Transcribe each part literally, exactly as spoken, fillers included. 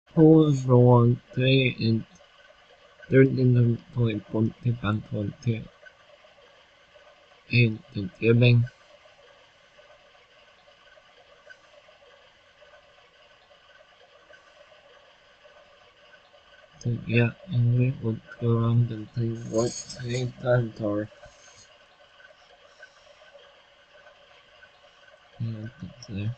Hello everyone, today is thirteen twenty twenty and Thanksgiving. So yeah, anyway, let's go around and see what today's plans are. Yeah, that's it.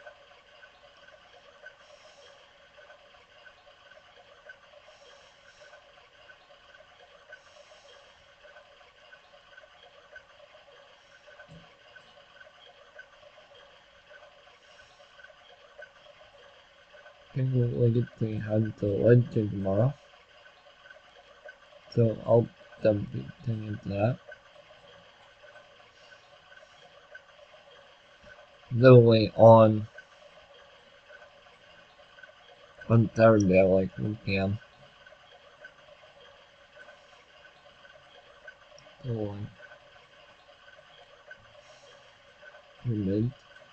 Okay, we'll get to have the lunch tomorrow. So I'll jump into that. Literally on on Saturday at like one P M. So like for mid.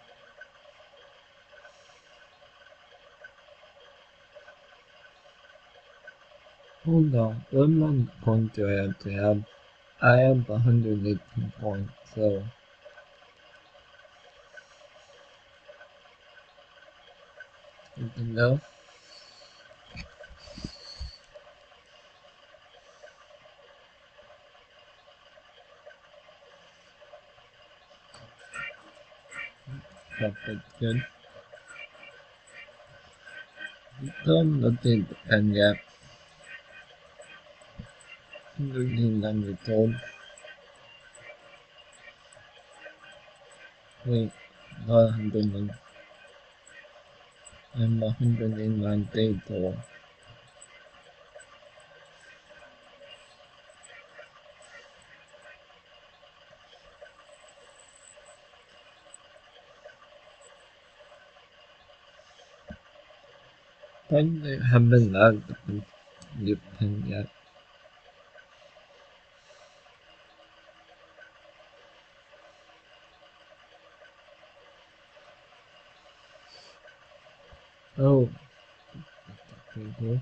Hold on, what amount of points do I have to have? I have one hundred eighteen points, so you can go. Yep, that's good. Still nothing depend yet. thirteen hundred old. Wait, not one hundred. I'm one hundred nine days old. I haven't learned the depend yet. Oh, that's pretty cool.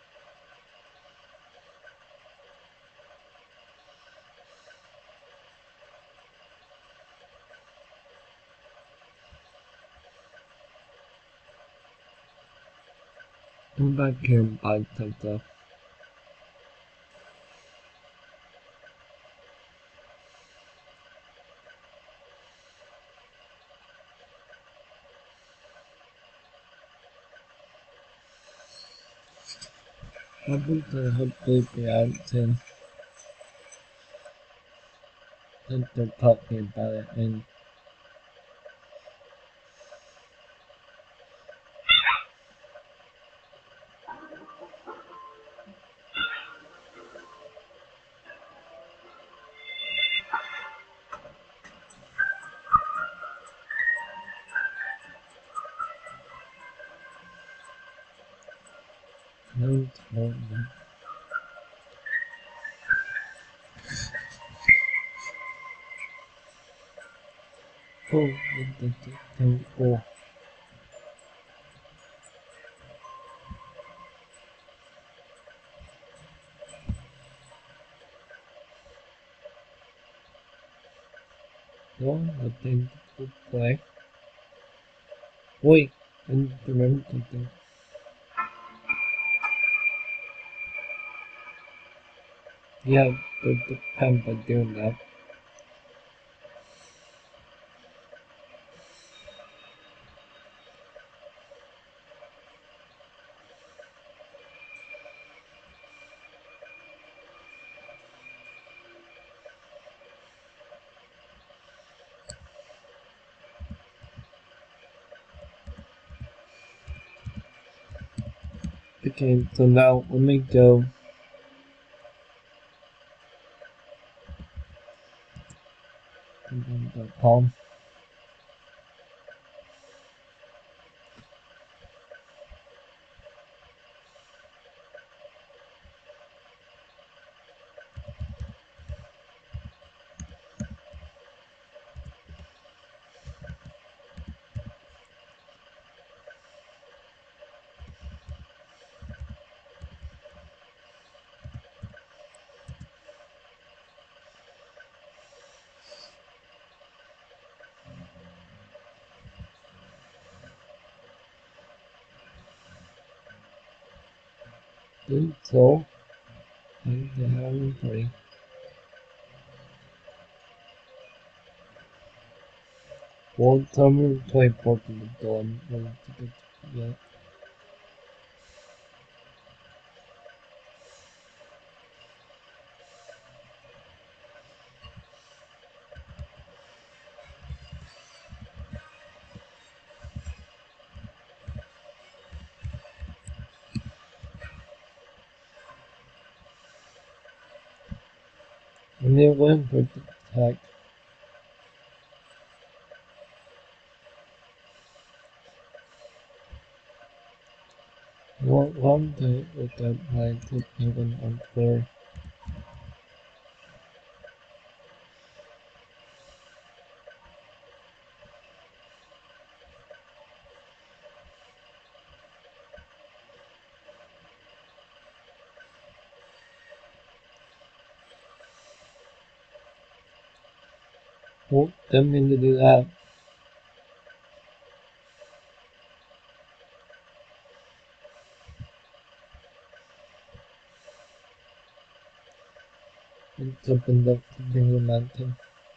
Come back here and buy some stuff. I want to hopefully be out soon. Since they're talking about it and no talking. Oh, that's so cool. One of the things to play. Wait, I need to remember something. Yeah, the, the pen by doing that. Okay, so now let me go to palm. think so. I have three. One time too important though I'm going to get to forget. I'm going for the attack. What one day with that my good penguin on floor. Oh, didn't mean to do that. It's opened up the penguin mountain.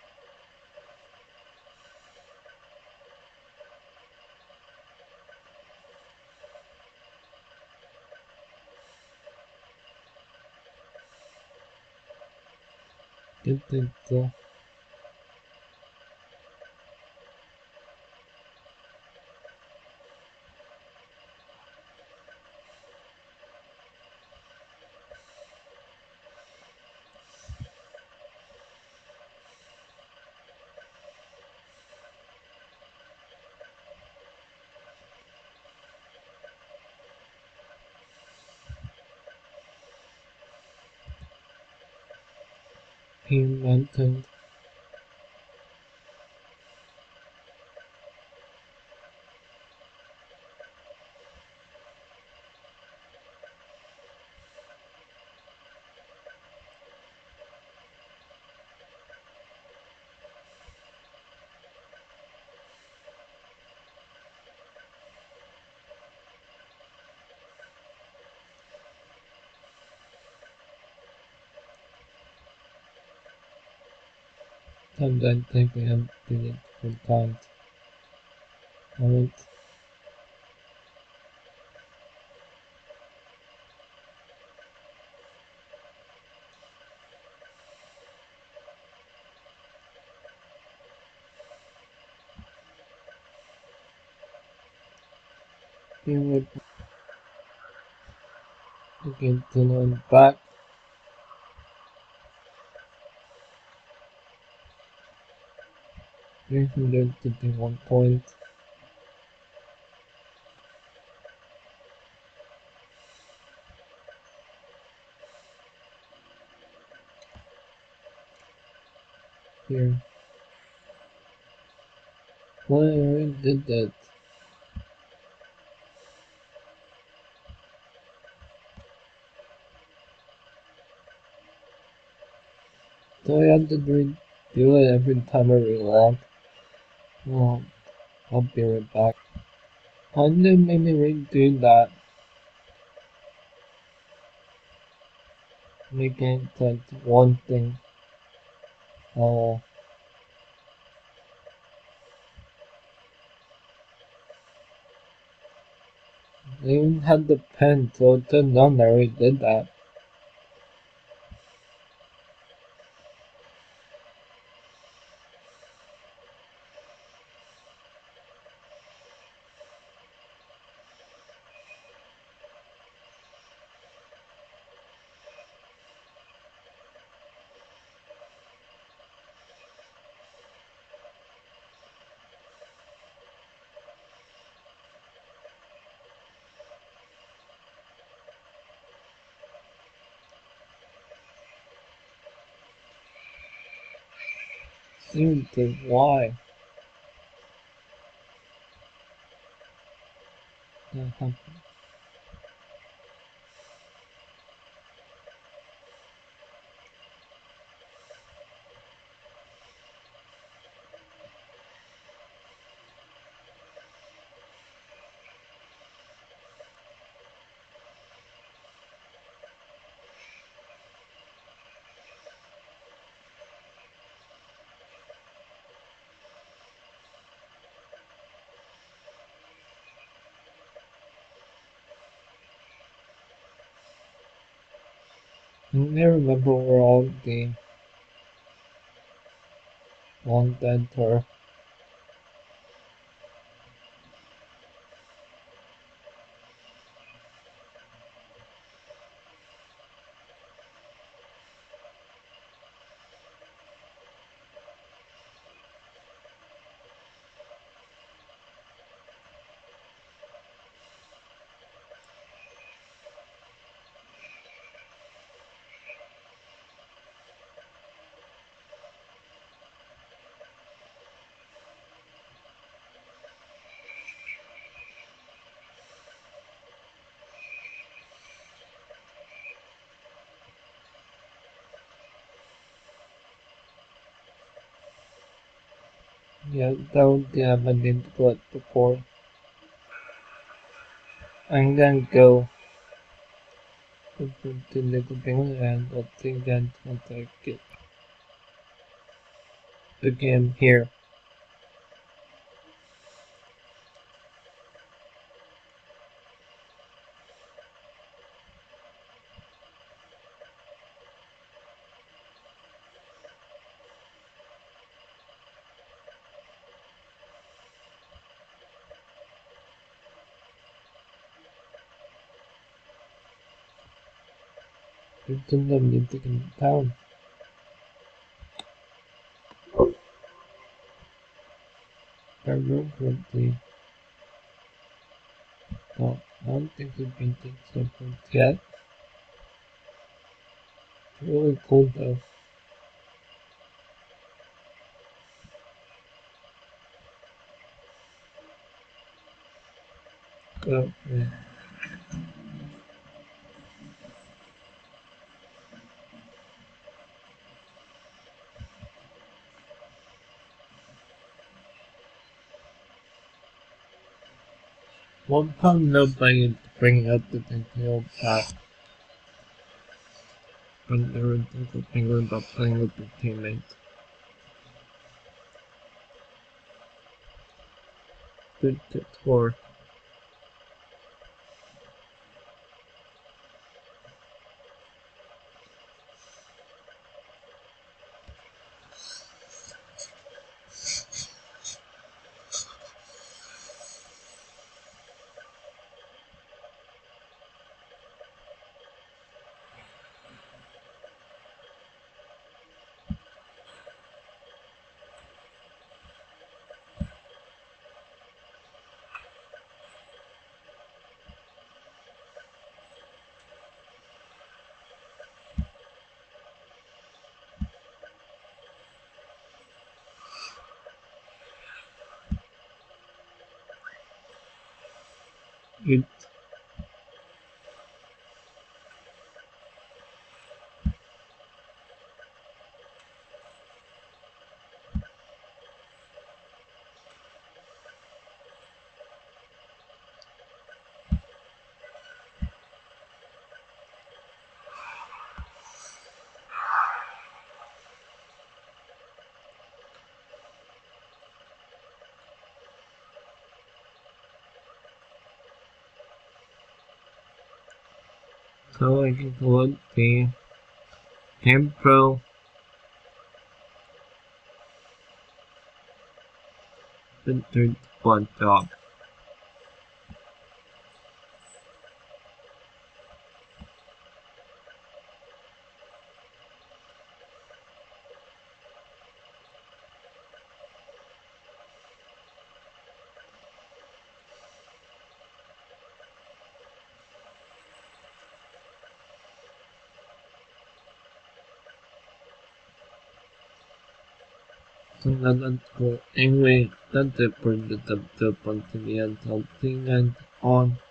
Good thing though. Penguin mountain. Sometimes I think I have did it four times. Alright. Penguin again turn on back. three hundred twenty-one points. Here. Why I already did that? So I have to do it every time I relog. Well, I'll be right back. I didn't make me redo that. Making that one thing. Oh, I even had the pen, so it turned on. I already did that. Seriously, why? That happened. And I remember where all the long enter. Yeah, don't have an input before. I'm gonna go to the little thing and I'll think that once I get the game here. There's some music in town. I remember correctly. No, I don't think we've been to Snowpoint yet. It's really cool though. Oh, yeah. One pound no by bringing out the Nintendo pack. When they were thinking penguin about playing with their teammates. Good score. It so I can go on the Cam Pro the third one job. So that's cool. Anyway, that's it for the dub dub on T V and something and on